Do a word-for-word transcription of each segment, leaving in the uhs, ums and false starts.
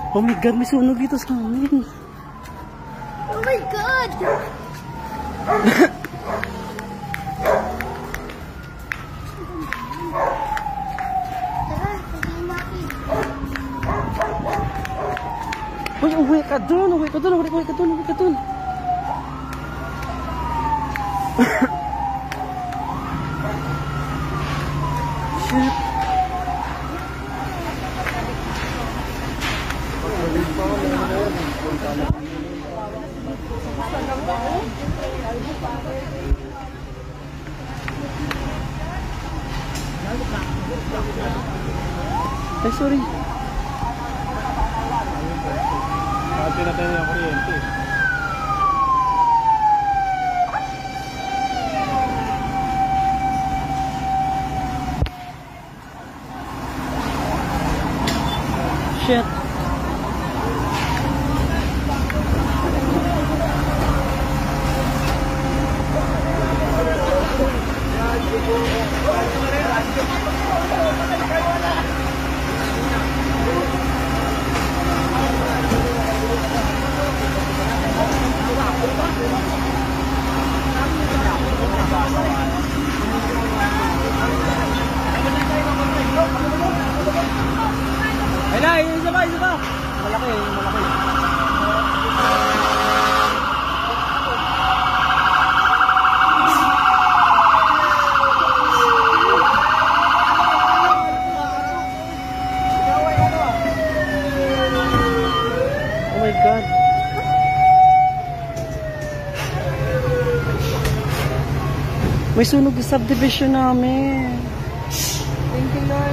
Oh my God, may sunog dito sa amin. Oh my God! Uy, uwi ka dun, uwi ka dun, uwi ka dun, uwi ka dun. Shit. Ay, sorry. Pati na tayo ng kuryente. Shit. Hala, isa ba, isa ba? Malaki, malaki. Oh my God. May sunog sa subdivision namin. Thank you, Lord.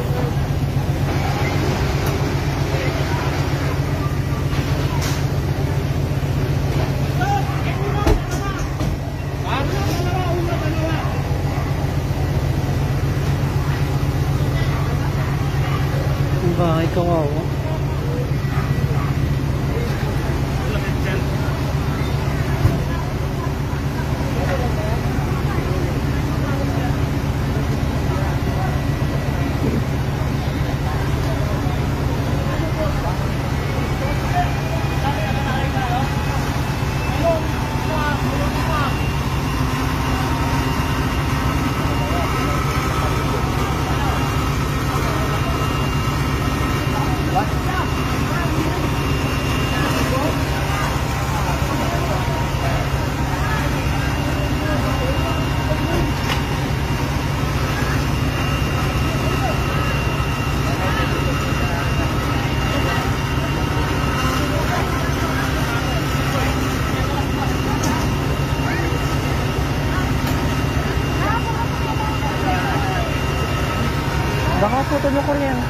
Ang bahay kawawa. Baka puto mo kuryente.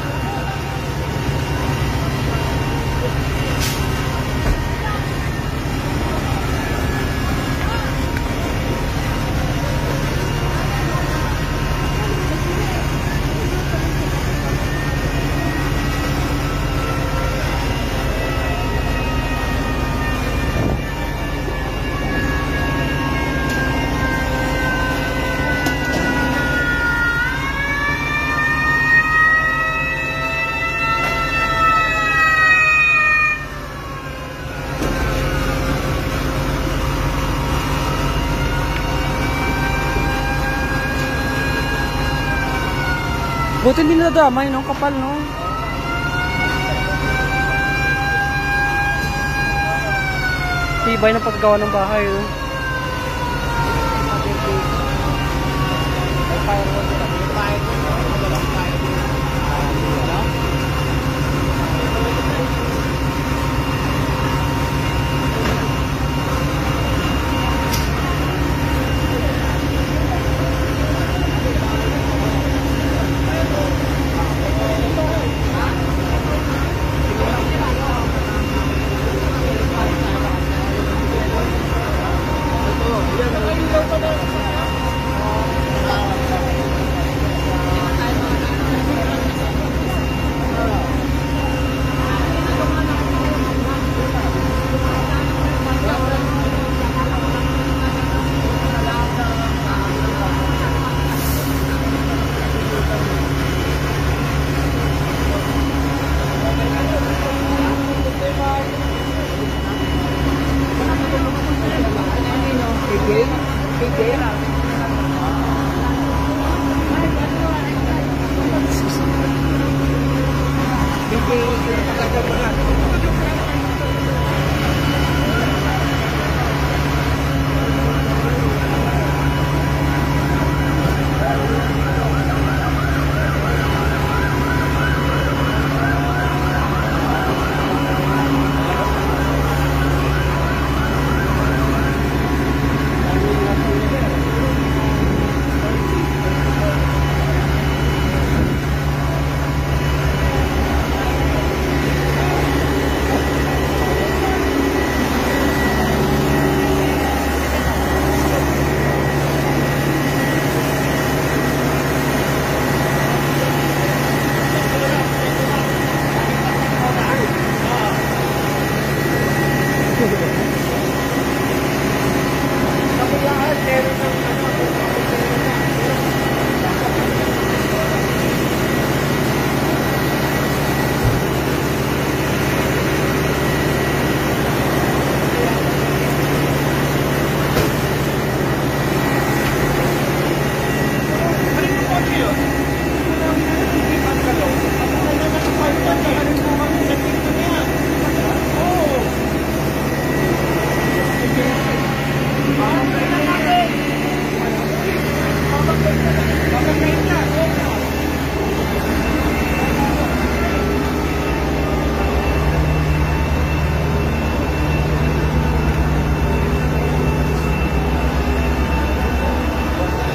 Buti hindi nadamay, no? Kapal, no? Tibay ng paggawa ng bahay, no?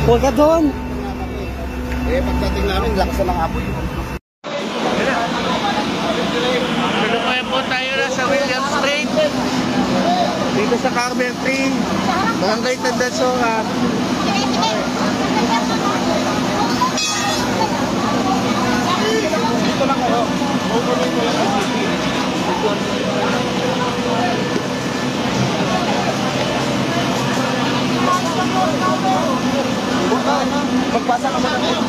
Huwag ka doon. Eh, pagdating namin, lakas na ng apoy. Tulungan po tayo na sa William Street. Dito sa Carberty. Barangay Tandasora. Dito lang kayo. Overload ko lang ang city. Magpasa ka sa kanya.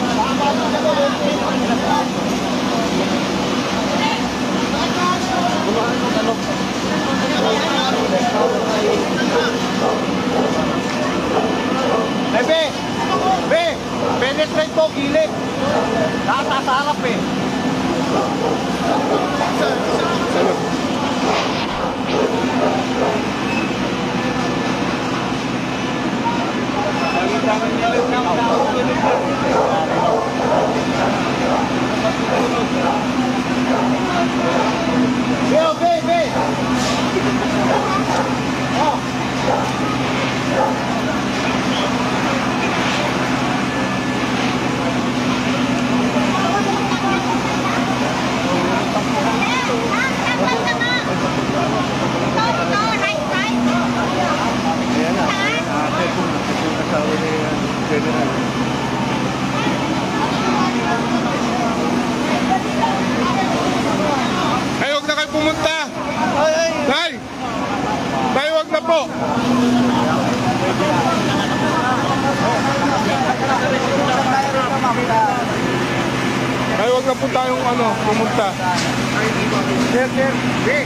Bebe! Be! Penetrate po, gilid! Nasa sa harap eh! Be, okay, be! Oh! Ay, huwag na kayo pumunta! Tay! Tay, huwag na po! Ay, huwag na po tayong ano, pumunta. Sir, sir, be!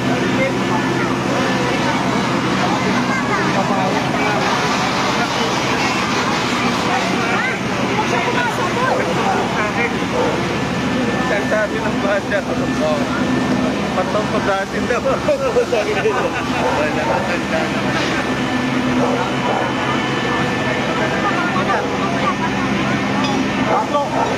Sabi ng bata. Patong pagdasin daw. Wala matanda naman. Pato!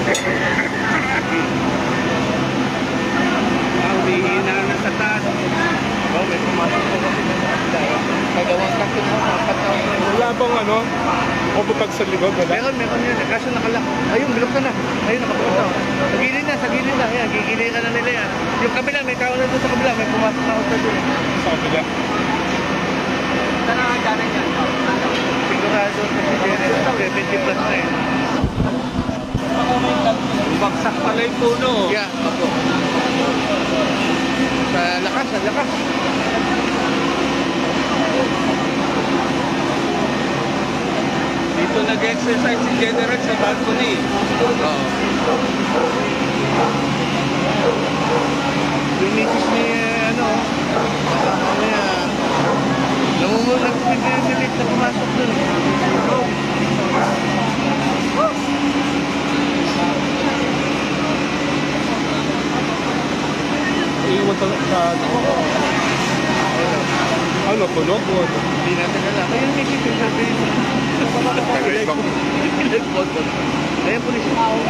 Ang hihina na sa taas. Oh, may pumasok po kasi na sa taas. Kagawang kasi mo, napataw. Wala bang ano, pabutag sa likod, wala? Meron, meron yun. Kaso nakalak. Ayun, bilog ka na. Ayun, nakapunta. Sa gilid na, sa gilid na. Ayan, gigilid ka na nila yan. Yung kabila, may tao na doon sa kabila. May pumasok na auto doon. Sa kabila. Saan ang kanan yan? Sigurado sa si General. seventy plus na eh. Bagsak pala yung puno. Yeah, ako. Sa lakas, sa lakas. Dito nag-exercise si General sa balcony. Oo. Yung misis ni, ano, ano yan, namumulat sa pinililit na pumasok dun. Iiwan talaga sa ano. Ano, tunog o ano? Hindi natin alam. Ayun, misis yung sabi. Tagay bang? Nag-photo. Ayun, pulis.